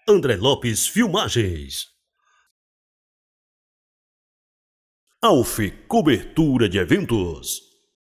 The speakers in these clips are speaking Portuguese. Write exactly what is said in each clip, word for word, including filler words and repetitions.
André Lopes Filmagens. Alf Cobertura de Eventos.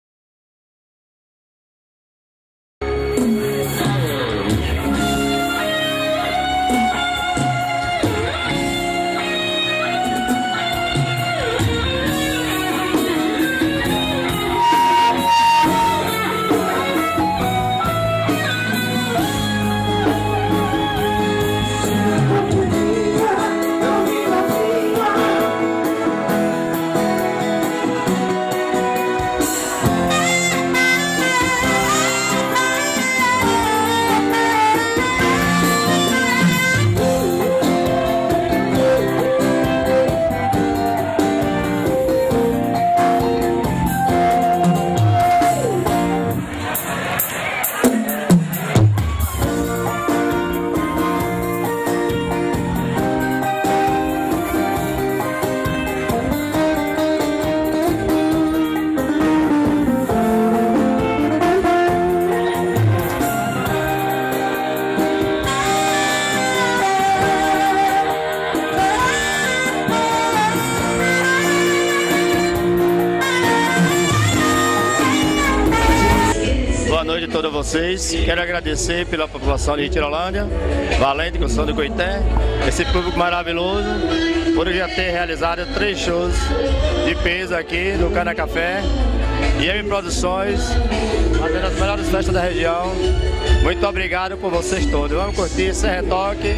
Boa noite a todos vocês. Quero agradecer pela população de Retirolândia, Valente, Construção do Coité, esse público maravilhoso, por já ter realizado três shows de peso aqui no Cana Café e M Produções, fazendo as melhores festas da região. Muito obrigado por vocês todos. Vamos curtir Serra Toque,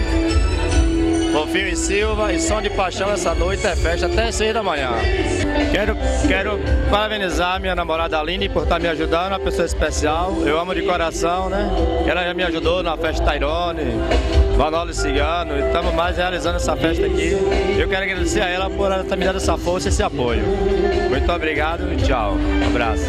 Fofinho e Silva e Som de Paixão. Essa noite é festa até seis da manhã. Quero, quero parabenizar minha namorada Aline por estar me ajudando, uma pessoa especial. Eu amo de coração, né? Ela já me ajudou na festa Tairone, Manolo Cigano, e estamos mais realizando essa festa aqui. Eu quero agradecer a ela por ela ter me dado essa força e esse apoio. Muito obrigado e tchau. Um abraço.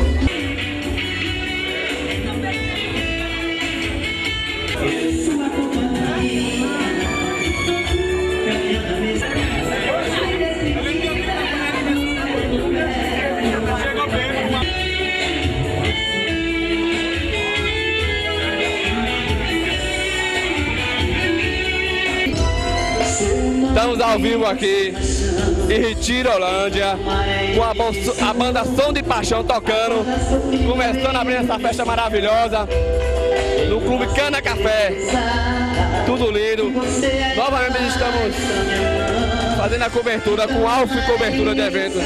Estamos ao vivo aqui em Retirolândia, com a, a banda Som de Paixão tocando, começando a abrir essa festa maravilhosa no Clube Cana Café. Tudo lindo. Novamente estamos fazendo a cobertura com Alf Cobertura de Eventos.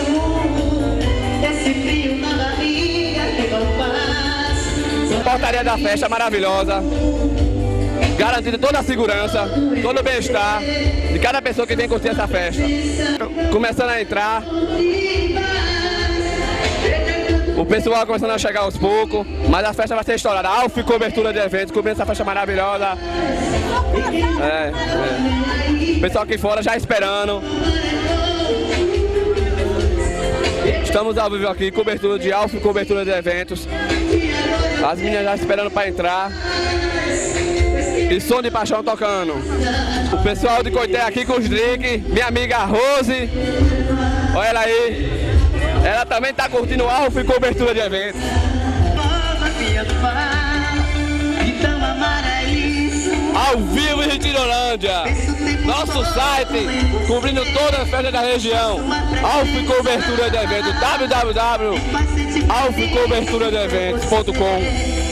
Portaria da festa maravilhosa, garantindo toda a segurança, todo o bem-estar de cada pessoa que vem curtir essa festa. Começando a entrar, o pessoal começando a chegar aos poucos, mas a festa vai ser estourada. Alf Cobertura de Eventos, cobrindo essa festa maravilhosa. É, é. O pessoal aqui fora já esperando. Estamos ao vivo aqui, cobertura de Alf Cobertura de Eventos. As meninas já esperando para entrar. E Som de Paixão tocando. O pessoal de Coité aqui com os drinks. Minha amiga Rose. Olha ela aí. Ela também está curtindo Alf Cobertura de Eventos. Ao vivo em Retirolândia. Nosso site cobrindo todas as festas da região. Alf Cobertura de Eventos. w w w ponto alf cobertura de eventos ponto com.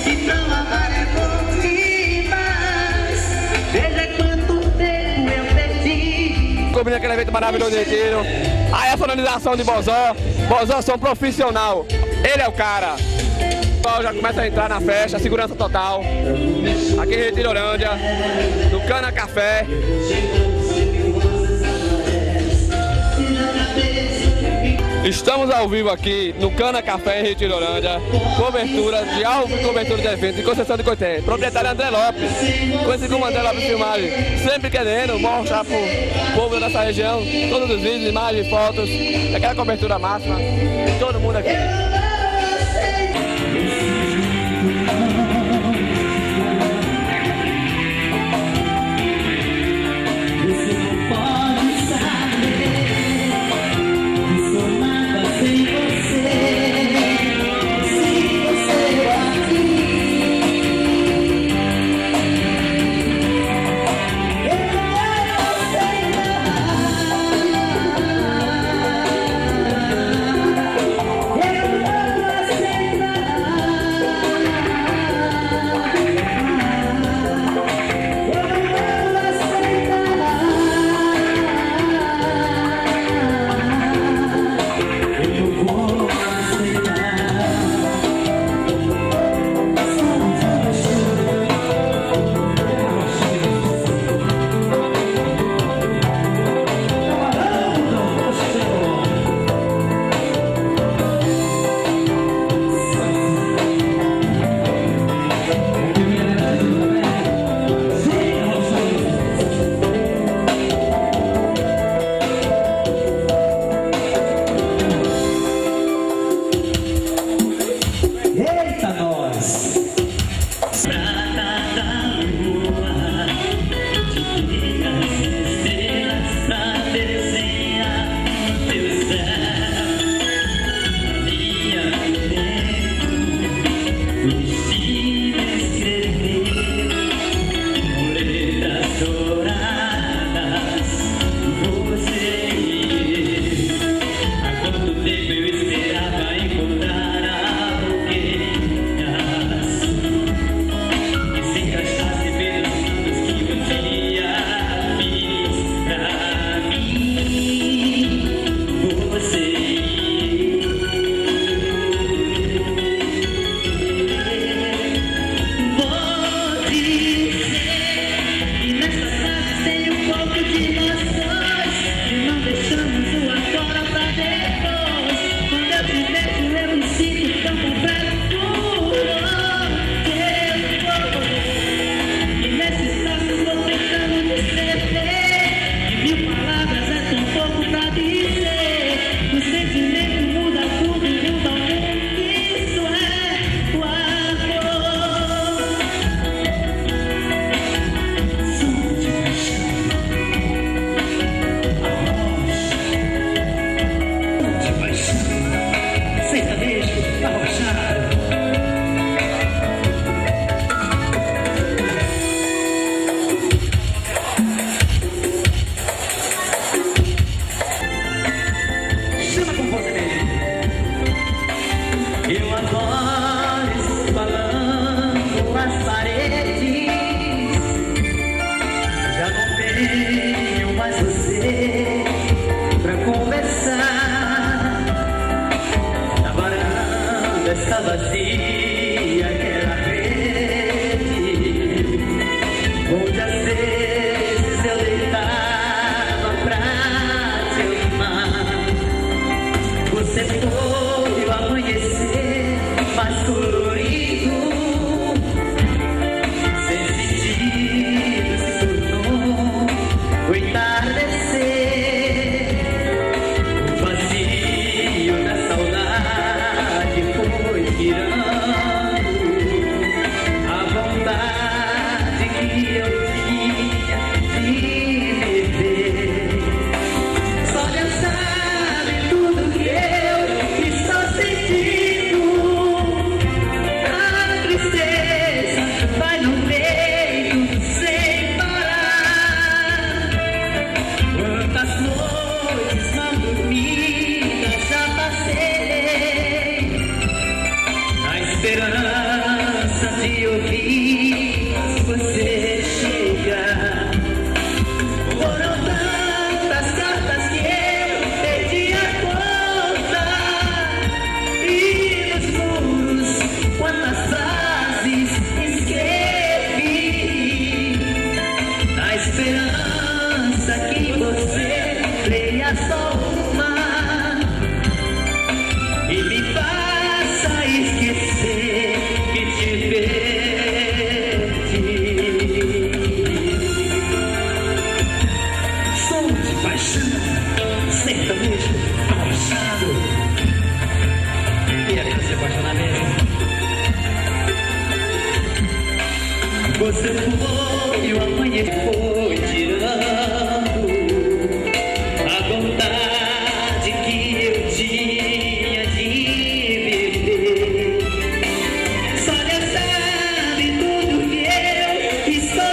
Cobrindo aquele evento maravilhoso de Retiro. Aí a sonorização de Bozó. Bozó som profissional. Ele é o cara. O pessoal já começa a entrar na festa, segurança total. Aqui em Retirolândia, no Cana Café. Estamos ao vivo aqui no Cana Café em Retirolândia, cobertura de Alf Cobertura de Eventos em Conceição de Coité. Proprietário André Lopes, conhecido como André Lopes Filmagem, sempre querendo mostrar para o povo dessa região todos os vídeos, imagens, fotos, aquela cobertura máxima de todo mundo aqui. Yeah. Você foi, o amanhã foi tirando a vontade que eu tinha de viver. Só Deus sabe tudo que eu estou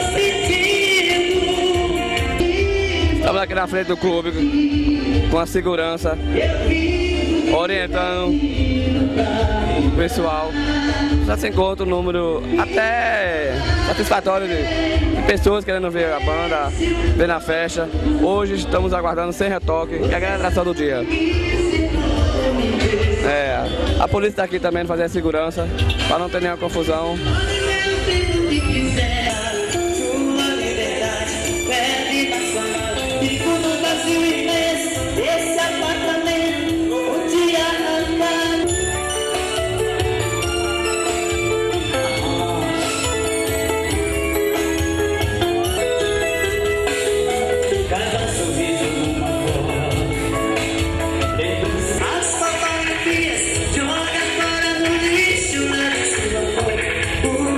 sentindo. Estamos aqui na frente do clube com a segurança, orientando o pessoal. Já se encontra um número até satisfatório de, de pessoas querendo ver a banda, ver a festa. Hoje estamos aguardando sem retoque, que é a grande atração do dia. É, a polícia está aqui também para fazer a segurança, para não ter nenhuma confusão. Joga fora no lixo,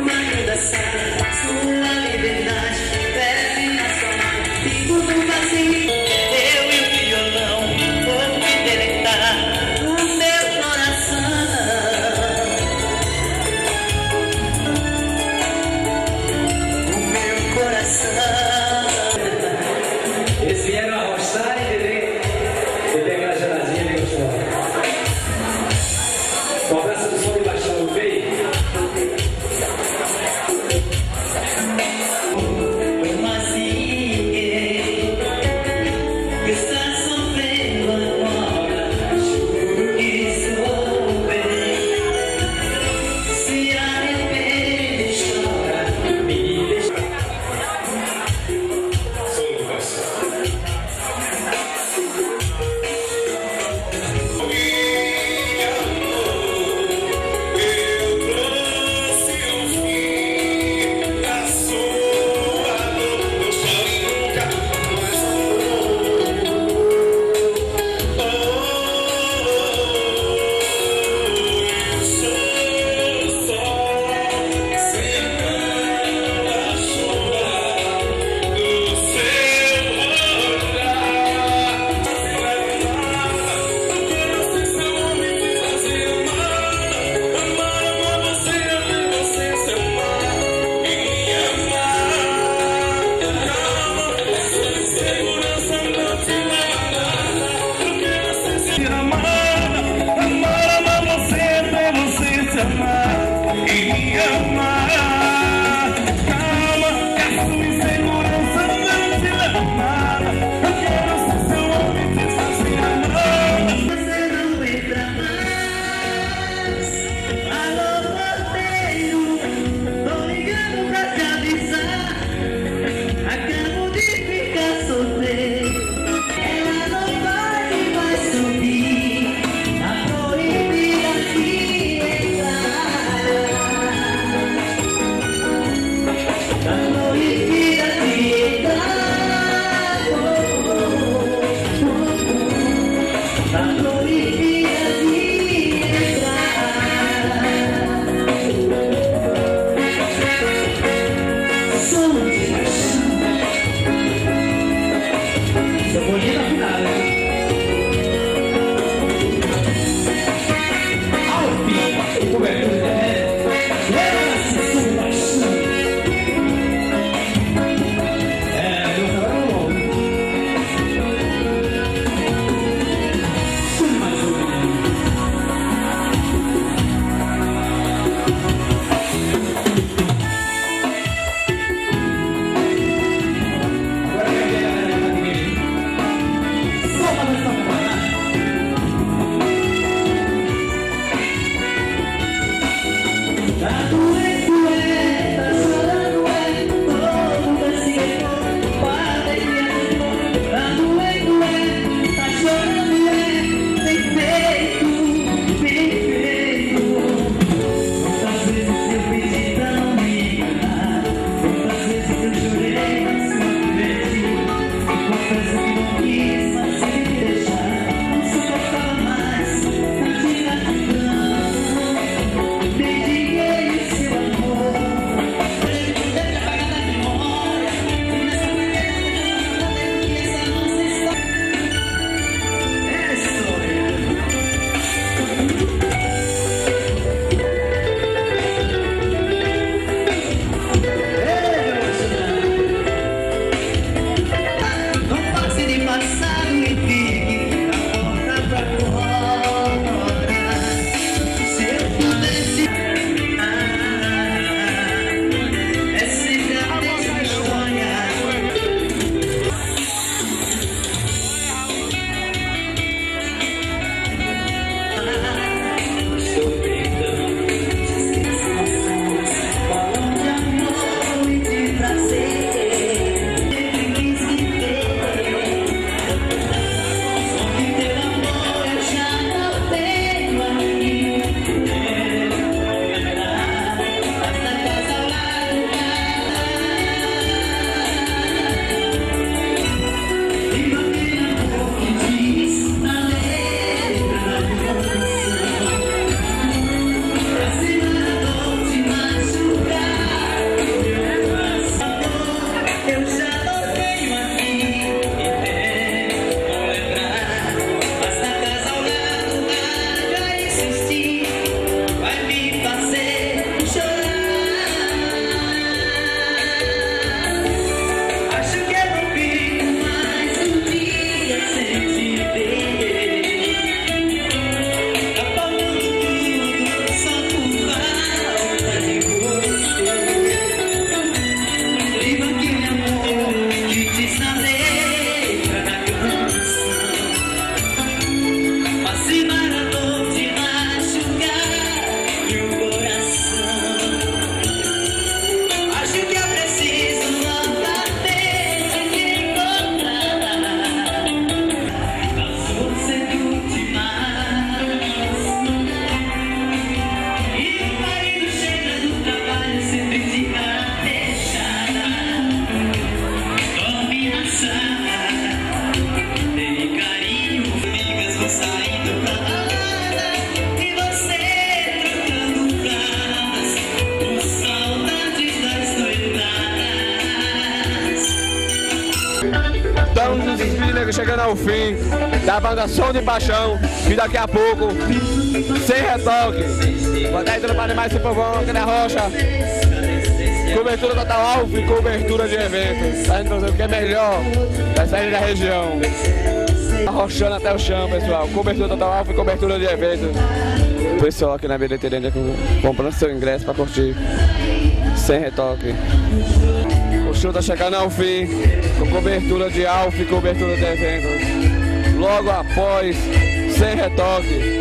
Estamos nos despedindo, chegando ao fim da banda Som de Paixão, e daqui a pouco, sem retoque, vai estar entrando para mais esse povão aqui na rocha. Cobertura total alvo e cobertura de eventos. Tá indo fazer o que é melhor, vai sair da região. Arrochando até o chão, pessoal. Cobertura total alvo e cobertura de eventos. O pessoal aqui na bilheteria comprando seu ingresso para curtir sem retoque. O show tá chegando ao fim, com cobertura de alfa e cobertura de eventos. Logo após, sem retoque.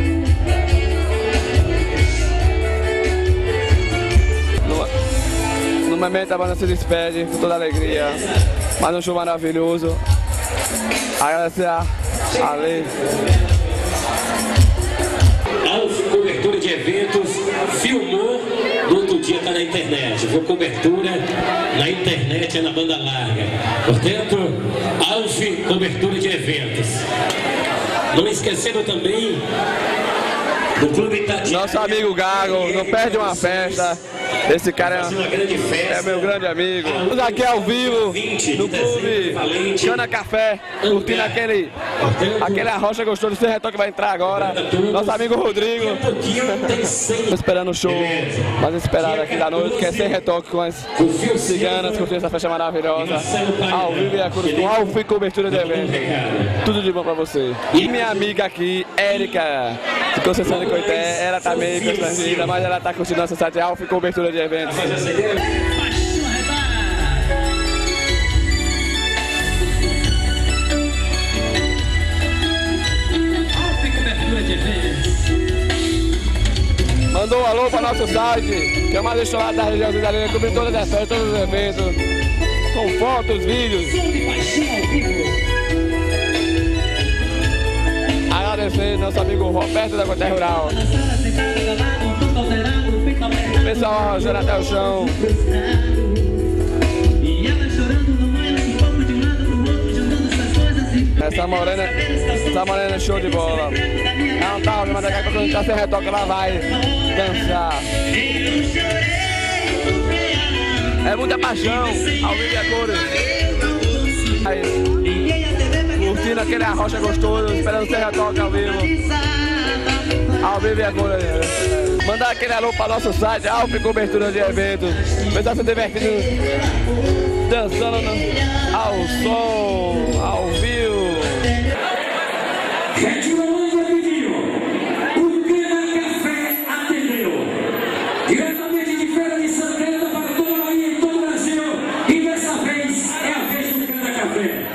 No, no momento a banda se despede com toda alegria, mais um show maravilhoso. Agradecer a, a lei. Alfa, cobertura de eventos, filmou, no outro dia está na internet. Foi cobertura na internet, é na banda larga. Portanto, Alfa, cobertura de eventos. Não esquecendo também do Clube Itatiaia. Nosso amigo Gago, não perde uma festa. Esse cara é, é meu grande amigo. Estamos aqui ao vivo no Clube Cana Café, curtindo aquele, aquele arrocha gostoso de sem retoque que vai entrar agora. Nosso amigo Rodrigo. Estou esperando o show mais esperado aqui da noite, que é sem retoque com as ciganas, curtindo essa festa maravilhosa. Ao vivo e a cor com alfa e cobertura de evento. Tudo de bom pra você. E minha amiga aqui, Érica, de Conceição de Coité, ela tá meio constrangida, mas ela tá curtindo nossa site alfa e cobertura de eventos. Mandou um alô para nosso site, que é mais estourado da região cidadã, cobrindo todas as festas, todos os eventos, com fotos, vídeos. Agradecer nosso amigo Roberto da Coité Rural. Pessoal arrojando até o chão. Essa morena, essa morena é show de bola. Ela não tá ouvindo, mas daqui a pouco a gente tá sem retoque, ela vai dançar. É muita paixão, ao vivo e a cores. Curtindo aquele arrocha gostoso, esperando sem retoque ao vivo. Ao vivo e a cores. Mandar aquele alô para nosso site, Alfa e cobertura de eventos. O pessoal se divertindo, dançando no, ao som, ao vivo. Retirolândia pediu, o Cana Café atendeu. Diretamente de Feira de Santana para toda a Bahia e todo o Brasil. E dessa vez é a vez do Cana Café.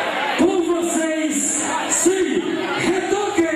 Com vocês, sem retoque.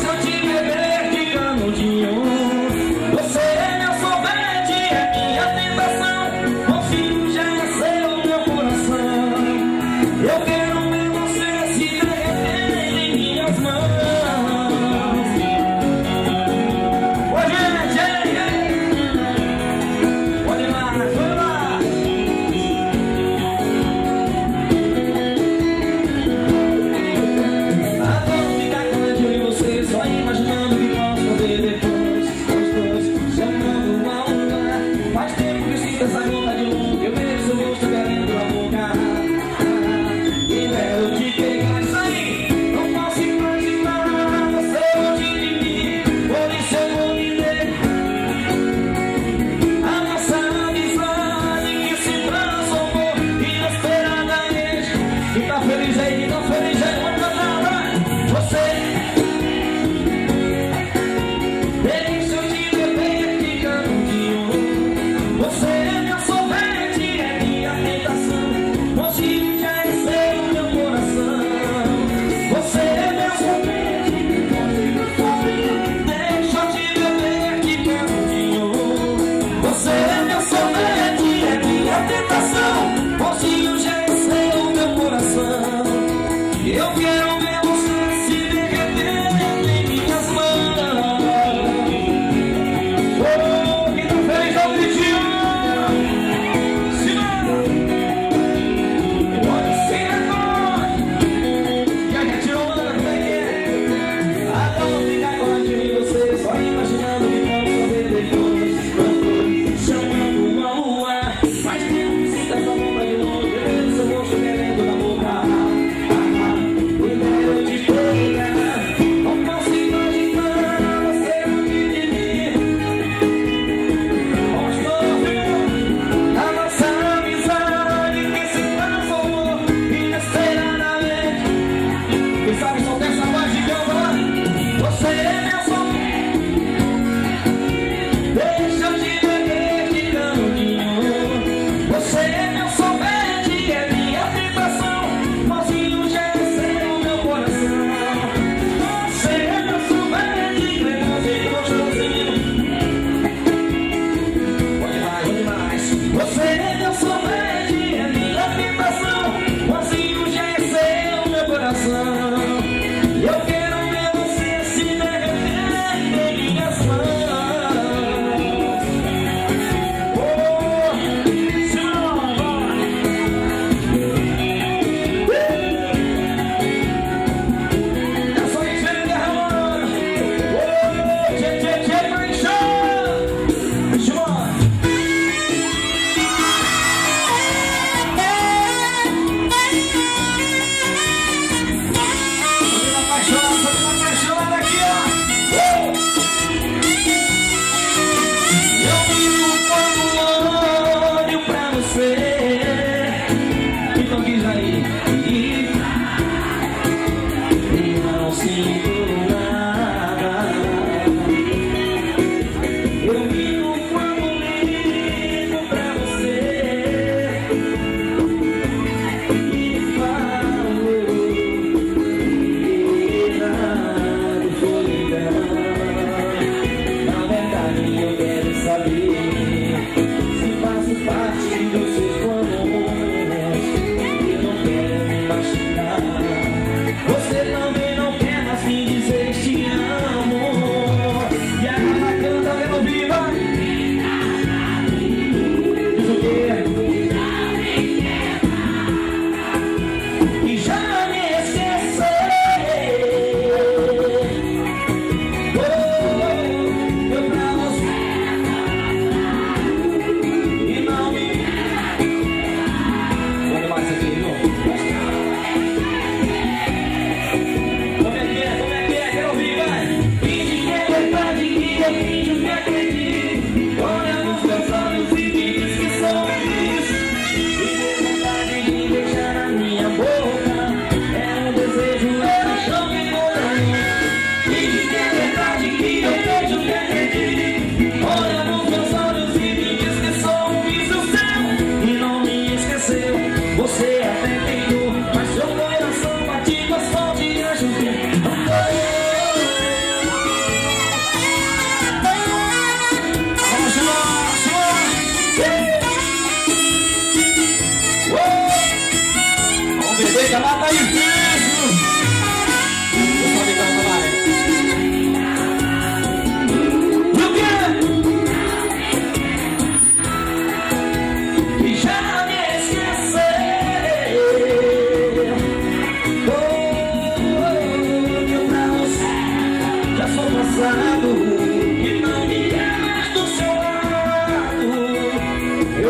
Você é meu sorvete, é minha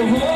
eu vou.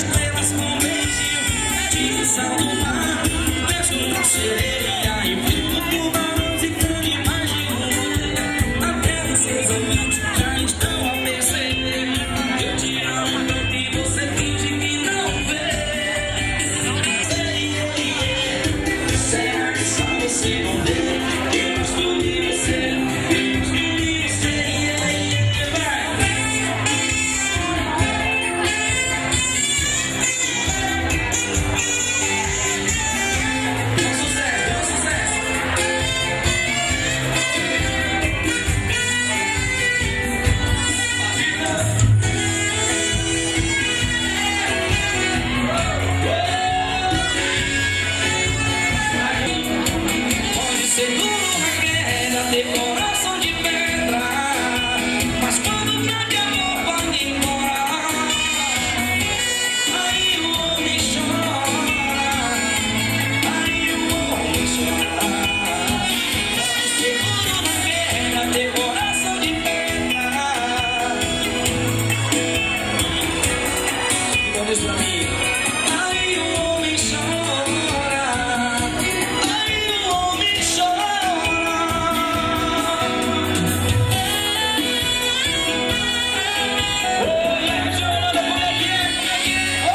Sereia e você não vê. Eu escolhi você, eu escolhi você. E aí, vai! Sucesso, sucesso! Pode ser duro na guerra, ter coração de pedra, mas quando grande amor vai embora, aí o homem chora, aí o homem chora. Pode ser duro na guerra, ter coração de pedra. Então diz pra mim. Aí o homem chora, aí o homem chora. Oi, chorando, como é que é, como é que é?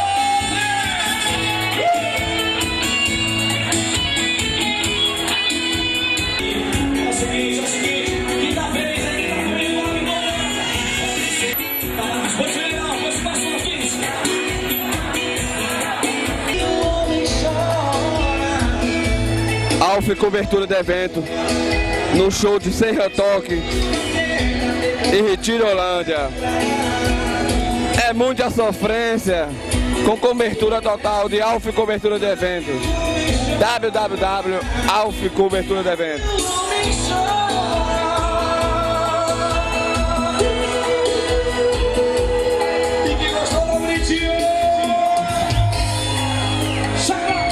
É o seguinte, é o seguinte, quinta vez aí, tá comigo, homem, bora. Foi legal, foi se passou aqui. Alf cobertura de evento no show de Serra Toque e Retirolândia. É muita sofrência com cobertura total de Alf cobertura de eventos. w w w ponto alf cobertura de eventos. E que gostou do bonitinho? Chega!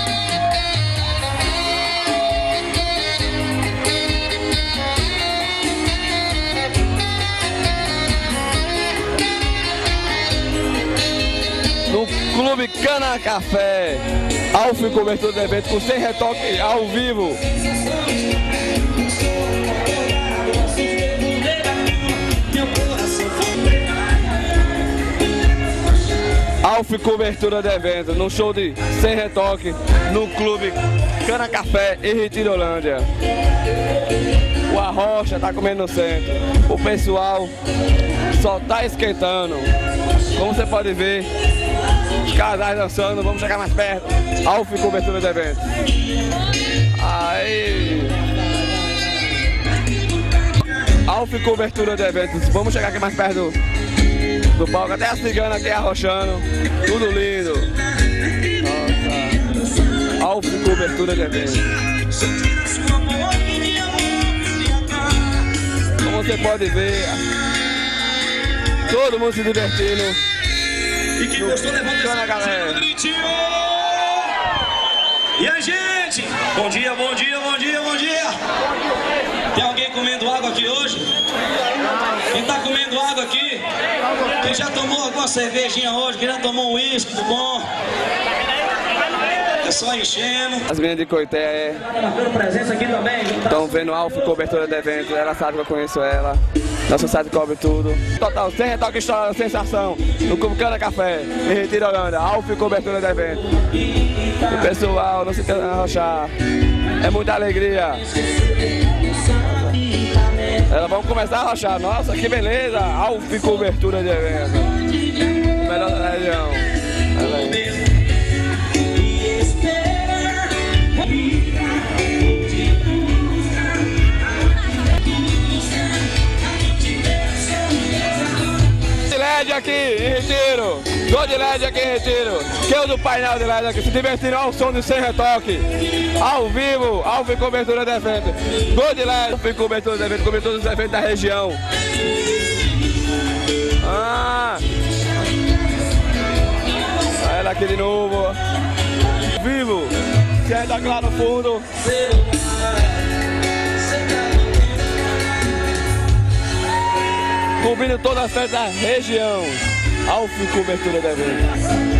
No Clube Cana Café, Alf cobertura de evento com sem retoque ao vivo. Alf cobertura de evento no show de sem retoque no Clube Cana Café em Retirolândia. O Arrocha tá comendo no centro. O pessoal só tá esquentando. Como você pode ver, os casais dançando, vamos chegar mais perto. Alf cobertura de evento. Aí. Alf cobertura de eventos. Vamos chegar aqui mais perto do, do palco. Até a cigana aqui arrochando. Tudo lindo. Nossa. Alf cobertura de eventos. Como você pode ver, todo mundo se divertindo. E quem gostou, levanta essa Cana Galera. mãozinha bonitinho. E aí, gente? Bom dia, bom dia, bom dia, bom dia. Tem alguém comendo água aqui hoje? Quem tá comendo água aqui? Quem já tomou alguma cervejinha hoje? Quem já tomou um uísque bom? É só enchendo. As meninas de Coité Marcando presença aqui também. estão vendo Alf cobertura de evento. Ela sabe que eu conheço ela. Nossa site cobre tudo. Total, sem retoque, história, sensação. No Clube Cana Café, em Retirolândia. Alf cobertura de evento. O pessoal não se quer arrochar. É muita alegria. Elas vão começar a arrochar. Nossa, que beleza! Alf cobertura de evento. Melhor da região. Olha aí. L E D aqui em Retiro, gol de L E D aqui em Retiro, que é o do painel de L E D aqui, se divertindo ao som de sem retoque, ao vivo, Alf cobertura de evento, gol de L E D, Alf cobertura de evento, cobertura dos eventos da região. Ah, ela aqui de novo, vivo, sem retoque lá no fundo. Cobrindo toda a festa da região. Alf cobertura de evento.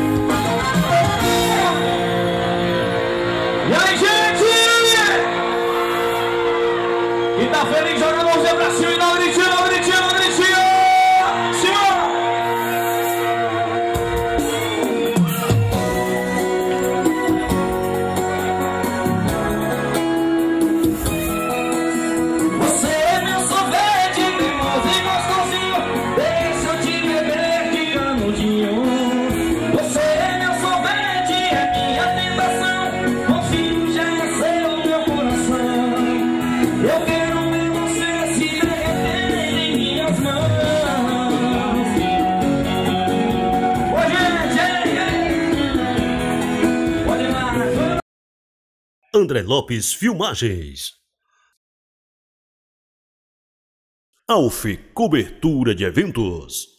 E aí, gente? tá feliz, joga a mãozinha pra cima e dá um gritinho, dá um gritinho, dá um gritinho. Você é meu sorvete, cremoso e gostosinho. Deixa eu te beber que canudinho. Você é meu sorvete, é minha tentação. Confio, já é seu meu coração. Eu quero ver você se derreter em minhas mãos. Ô gente, pode mais. André Lopes Filmagens. Alf Cobertura de Eventos.